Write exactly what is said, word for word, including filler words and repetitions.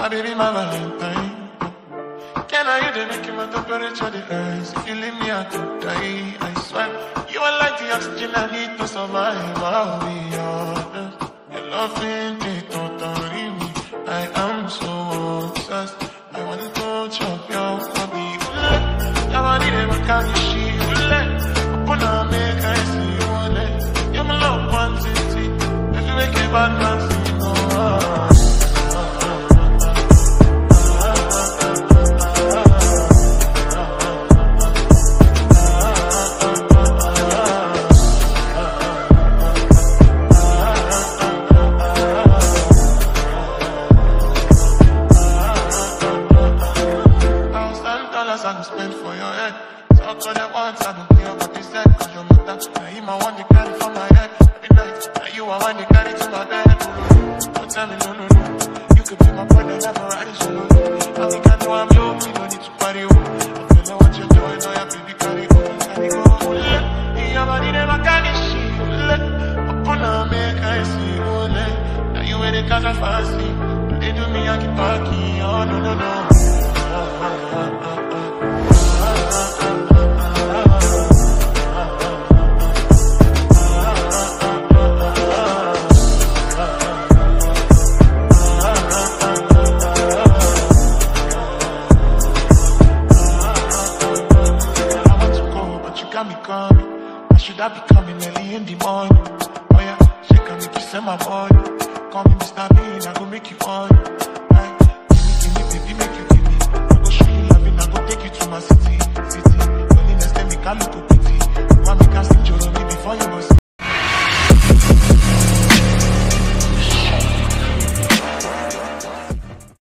My baby, my Valentine. Can I hear the making my temperature the rise? If you leave me, I could die. I swear, you are like the oxygen I need to survive. I'll be honest. Your love ain't it, don't worry me. I am so obsessed. I want to chop your body. Your body never can be she. Open up, make I see you on it. You're my love one city. If you make a bad man see no more. I go spend for your head. Talk to them once, I don't care what they said. Cause your mother, now him I want to carry from my head. Every night, now you I want to carry to my bed. Don't tell me no, no, no. You could be my brother, never riding solo. I think I know I'm low, we don't need to party. I feel like what you're doing, now your baby carry go, carry go. Your body never carry shit. Open up, make I see you. Now you ain't the cause I fancy. They do me, I keep parking. Oh, no, no, no. Oh, oh, oh, oh. Should I be coming early in the morning? Oh yeah, she can make you send my body. Call me Mister Bean, I go make you on. Right? Give me, give me, baby, make you give me. I go show you loving, I go take you to my city, city. Loneliness, let me call you to pity. You want me to sing your me before you go.